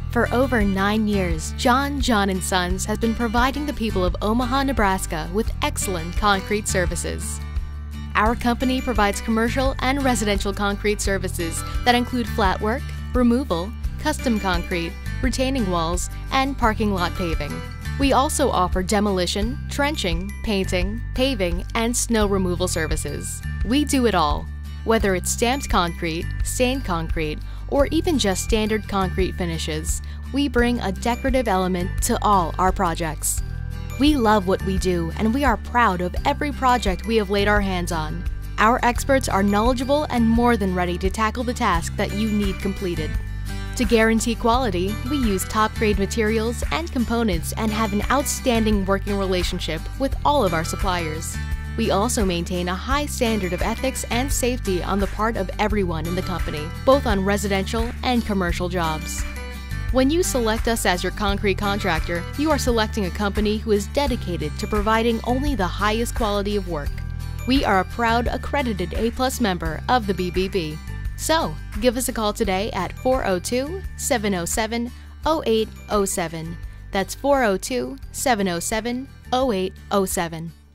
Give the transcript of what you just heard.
For over 9 years, John & Sons has been providing the people of Omaha, Nebraska with excellent concrete services. Our company provides commercial and residential concrete services that include flat work, removal, custom concrete, retaining walls, and parking lot paving. We also offer demolition, trenching, painting, paving, and snow removal services. We do it all. Whether it's stamped concrete, stained concrete, or even just standard concrete finishes, we bring a decorative element to all our projects. We love what we do, and we are proud of every project we have laid our hands on. Our experts are knowledgeable and more than ready to tackle the task that you need completed. To guarantee quality, we use top-grade materials and components and have an outstanding working relationship with all of our suppliers. We also maintain a high standard of ethics and safety on the part of everyone in the company, both on residential and commercial jobs. When you select us as your concrete contractor, you are selecting a company who is dedicated to providing only the highest quality of work. We are a proud accredited A+ member of the BBB. So, give us a call today at 402-707-0807. That's 402-707-0807.